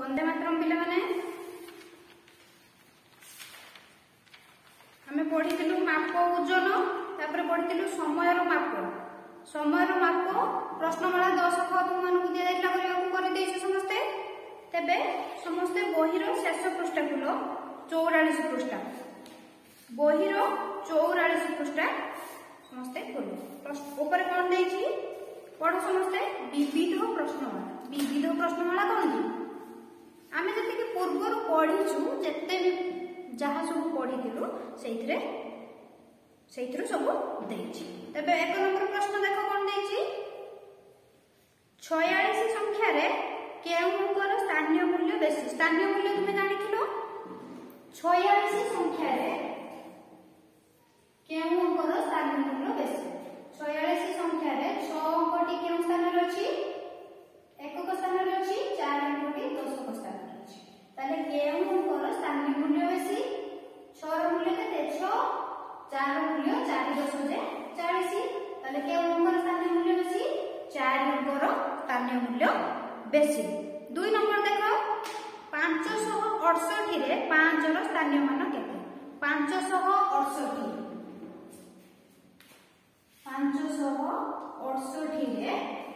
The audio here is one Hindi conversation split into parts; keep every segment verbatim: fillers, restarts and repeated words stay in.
वंदे मातरम पिला माने आमे पढ़िथिलु माप ओजन तापर पढ़िथिलु समयर माप समयर माप प्रश्नमाला दस ख तुम मानकु दिया जाइला करियाकु करि देइछ समस्ते तेबे समस्ते बहिरो शेष पृष्ठ खुलो चौवालीस पृष्ठ बहिरो चौवालीस पृष्ठ समस्ते खोलो ऊपर कोन देइछि पढ़ समस्ते विविध प्रश्नमाला विविध प्रश्नमाला कोन जी आमे जति कि पूर्व रु पढिछु जते भी जहा सब पढिथिलु सेइथरे सेइथरे सब देइछि तबे एक नंबर प्रश्न देखो कोन देइछि छियालीस संख्या रे केउ अंकर स्थानीय मूल्य बेसी स्थानीय मूल्य तुमे जानिथिलो छियालीस संख्या रे केउ अंकर स्थानीय मूल्य बेसी छियालीस संख्या रे छ अंकटी केउ स्थान रे अछि एकक स्थान रे अछि चार अंकटी दशक स्थान रे अछि ताले केउ अंकर स्थानीय मूल्य बेसी छ र मूल्य केते छ चार मूल्य चार दशक जे चालीस ताले केउ अंकर स्थानीय मूल्य बेसी चार अंकर स्थानीय मूल्य बेसी दुई नंबर देखो पाँच सौ अड़सठ रे पाँच रो स्थानीय मान केते पाँच सौ अड़सठ पाँच सौ अड़सठ रे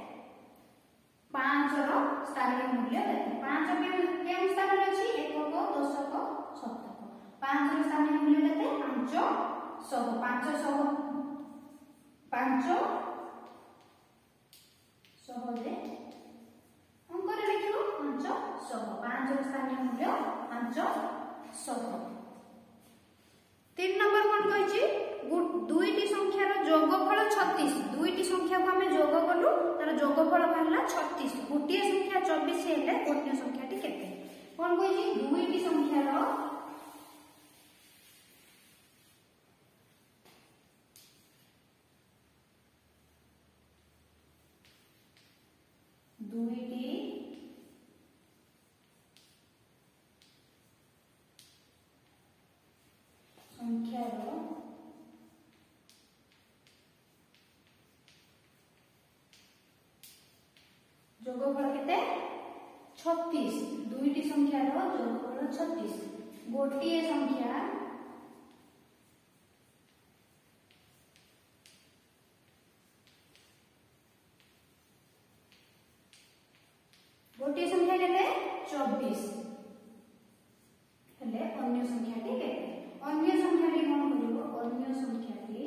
पाँच रो स्थानीय मूल्य केते पाँच के केम स्थान रे अछि एकक दशक शतक पाँच रो स्थानीय मूल्य केते पाँच सौ पाँच सौ पाँच सौ रे अंक रे लिखियो पाँच सौ पाँच रो स्थानीय मूल्य पाँच सौ तीन नंबर कोन कहिछि दुईटी संख्यार जोगफल छत्तीस दुईटी संख्या को हमें जोग कलु तार जोगफल बाहरला छत्तीस गोटिए संख्या चौबीस हेले अन्य संख्याटी केते कोन कहिछि दुईटी संख्यार दुईटी संख्यार जोगफल केते छत्तीस दुईटी संख्यार जोगफल छत्तीस गोटिए संख्या गोटिए संख्या केते चौबीस हेले अन्य संख्याटी केते अन्य संख्याटी कोन करिवो अन्य संख्याटी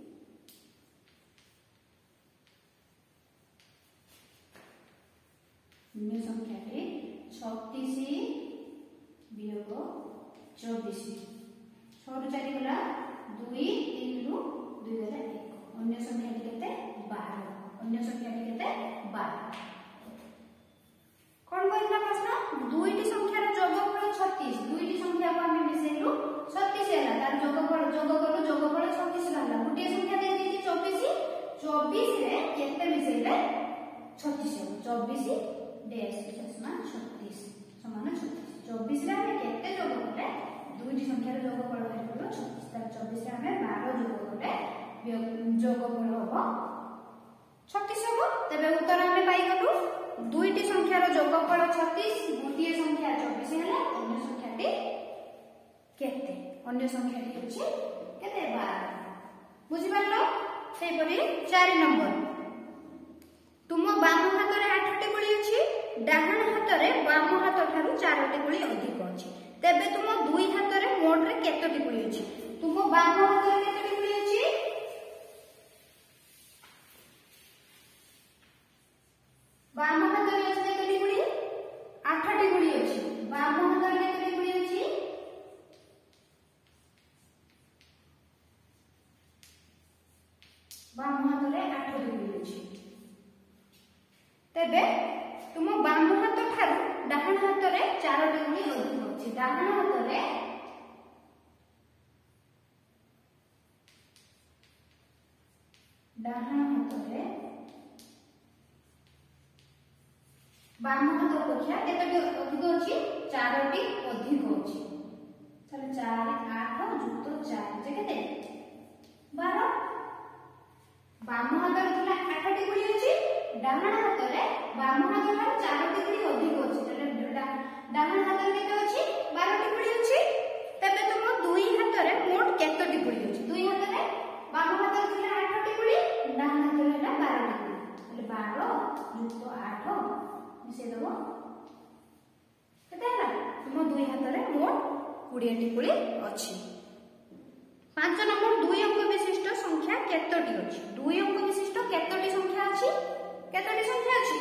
अन्य संख्याटी छत्तीस वियोग चौबीस छ रु चार गला दुई तीन रु दुई गला एक अन्य संख्याटी केते बारह अन्य संख्याटी केते बारह कोन कहला प्रश्न दुईटी संख्यार जोगफल छत्तीस दुईटी संख्या को हमें मिसेलु छत्तीस हैला तार जोगफल जोग करू जोगफल छत्तीस रहला गोटे संख्या दे देती चौबीस चौबीस रे केते मिसेले छत्तीस चौबीस डैश समान छत्तीस समान छत्तीस चौबीस रे हमें केते जोग करले दुईटी संख्यार जोगफल बाहर करू छत्तीस तार चौबीस रे हमें बारह जोग करले जोगफल होबो छत्तीस होबो तबे उत्तर हमें पाई गलु दुईटी संख्यार जोगफल छत्तीस गोटिए संख्या चौबीस हेले अन्य संख्याटी केते अन्य संख्याटी होछि केते बारह बुझि पारलो सेहि परि चार नंबर तुम बाम हाथ रे आठटी गुली अछि डाहाण हाथ रे बाम हाथ ठारू चारटी गुली अधिक अछि तेबे तुम दुई हाथ रे मोट रे केतटी गुली अछि तुम बाम हाथ रे केतटी गुली अछि बाम हाथ रे अछि केतटी गुली आठटी गुली अछि बाम हाथ रे केतटी गुली अछि बाम हाथ रे आठटी गुली अछि तेबे तुम बाम हाथ ठारू डाहाण हाथ रे चारटी गुली अधिक अछि डाहाण हाथ रे डाहाण हाथ रे बाम हाथ अपेक्षा केतटी अधिक अछि चारटी अधिक अछि चल चार आठ जुक्त चार जे केते बारह बाम हाथ रे थिला आठटी गुली अछि डाहाण हाथ रे बाम हाथ ठारू चारटी गुली अधिक अछि केतोटी पुली अछि दुई हाथ रे बाम हाथ रे थिला आठ टिपुली डान हाथ रे हैला बारह टिपुली એટલે बारह युक्त आठ मिसे दबो केते हैला तुम दुई हाथ रे मोट बीस टिपुली अछि। पांच नंबर दुई अंक विशिष्ट संख्या केतोटी अछि दुई अंक विशिष्ट केतोटी संख्या अछि केतोटी संख्या अछि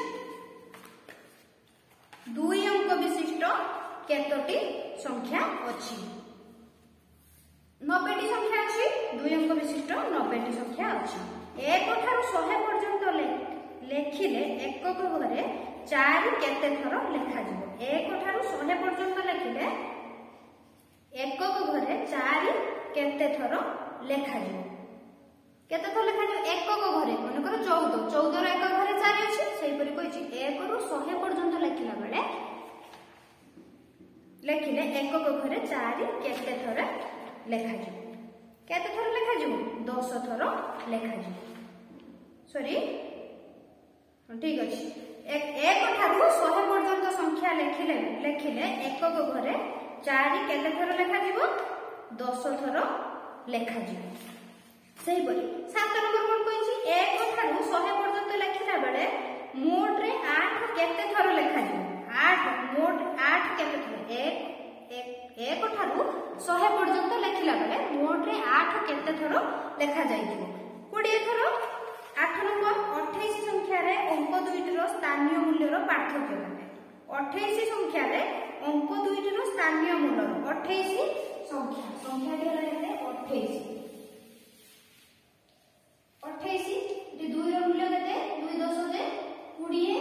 दुई अंक विशिष्ट केतोटी संख्या अछि नब्बे टी संख्या अछि दुई अंक विशिष्ट नब्बे टी संख्या अछि एक ठारू सौ पर्यंत लेखिले एकक घरे चार केते थर लेखा जिवो एक ठारू सौ पर्यंत लेखिले एकक घरे चार केते थर लेखा जिवो केते थर लेखा जिवो एकक घरे मन कर चौदह चौदह रो एकक घरे चार अछि सेहि परि कहिछि एक रु सौ पर्यंत लेखिला बेले लेखिले एकक घरे चार केते थर लेखा जिवो केते थर लेखा जिवो दस थर लेखा जिवो सॉरी ठीक अछि एक एक ठारू सौ पर्यंत संख्या लेखिले लेखिले एकक घरे चार केते थर लेखा जिवो दस थर लेखा जिवो सेहि परि सात नंबर कोन कहिछि एक ठारू सौ पर्यंत लेखिला बेले मोट रे आठ केते थर लेखा जिवो आठ मोट आठ केते थर एक एक एक ठारू सौ पर्यंत लेखिला बेले मोट रे आठ केते थर लेखा जाइथिबो बीस थर आठ नंबर अट्ठाईस संख्या रे अंक दुईटी रो स्थानीय मूल्य रो पार्थक्य काटे अट्ठाईस संख्या रे अंक दुईटी रो स्थानीय मूल्य रो अट्ठाईस संख्या संख्या टी होला केते अट्ठाईस अट्ठाईस टी दुई रो मूल्य केते दुई दस जे बीस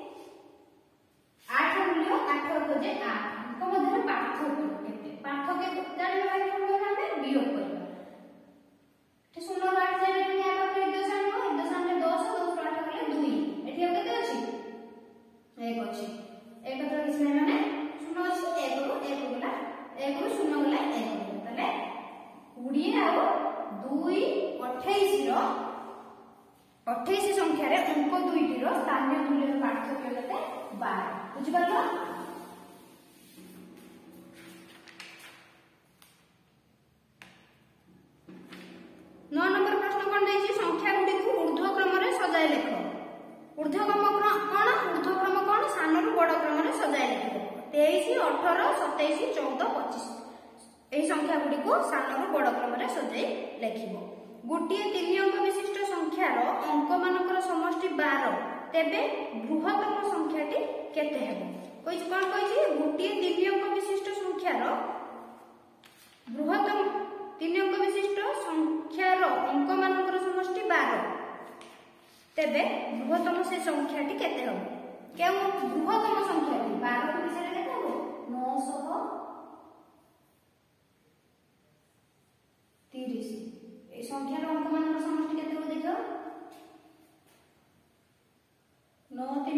आठ मूल्य आठ जे आठ को मध्य पार्थक्य केते पार्थक्य जानि भाई कोन करबा हमें वियोग करबा ते शून्य आठ जानि नि आ पाखरे दस आनो दस आने दस दस आठ कले दुई एठी केते अछि एक अछि एक तर किसने माने शून्य अछि एक रो एक गला एक रो शून्य गला एक तले बीस आउ दुई अट्ठाईस रो अट्ठाईस संख्या रे अंक दुईटी रो स्थानीय मूल्य रो पार्थक्य केते बारह बुझि पारलो नौ नंबर प्रश्न कोन दैछि संख्या गुडी को ऊर्ध्व क्रम रे सजाय लेख ऊर्ध्व क्रम कोन ऊर्ध्व क्रम कोन सानो रु बड़ क्रम रे सजाय लेख तेईस अठारह सत्ताईस चौदह पच्चीस एही संख्या गुडी को सानो रु बड़ क्रम रे सजाय लेखिबो गोटिए तीन अंक विशिष्ट संख्या रो अंक मानकर समष्टि बारह तेबे बृहत्तम संख्याटी केते हेबो कोइ कोन कहिछि गोटिए तीन अंक विशिष्ट संख्या रो बृहत्तम तीन अंक विशिष्ट संख्या रो अंक मानकर समष्टि बारह तेबे बृहत्तम से संख्याटी केते हो केउ बृहत्तम संख्याटी बारह को विषय केते हो नौ सौ तीस ए संख्या रो अंक मानकर समष्टि केते हो देखो नौ तीन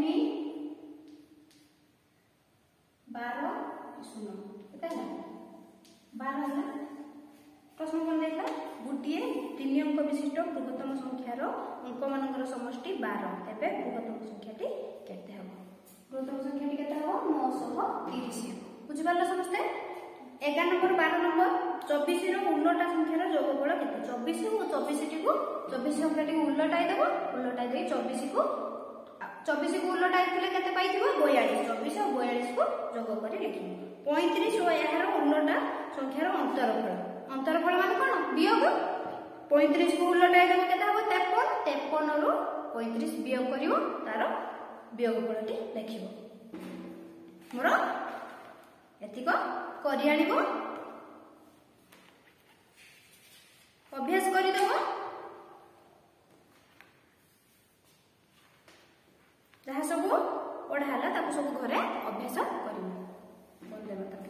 बारह शून्य केते है बारह है प्रश्न कोन देखा गोटिए तीन अंक विशिष्ट बृहत्तम संख्यार अंक मानकर समष्टि बारह एबे बृहत्तम संख्याटी केते हबो बृहत्तम संख्याटी केते हबो नौ सौ तीस बुझि पारलो समस्ते ग्यारह नंबर बारह नंबर चौबीस रो उल्टा संख्यार जोगफल केते चौबीस और चौबीस टी को चौबीस संख्याटी उल्टाई देबो उल्टाई दे चौबीस को चौबीस को उल्टाई थिले केते पाइथिबो बयालीस चौबीस और बयालीस को जोग करी लिखिबो पैंतीस और यार उल्टा संख्यार अंतरफल अंतरफल माने कोन वियोग पैंतीस को उल्टाई देबो केते हबो तिरपन तिरपन रु पैंतीस वियोग करिवो तार वियोगफलटी लिखिबो मोर एतिको करि आनिबो अभ्यास करि देबो जहा सब पढ़ा हला ताको सब घरे अभ्यास करिवो बोल देबो।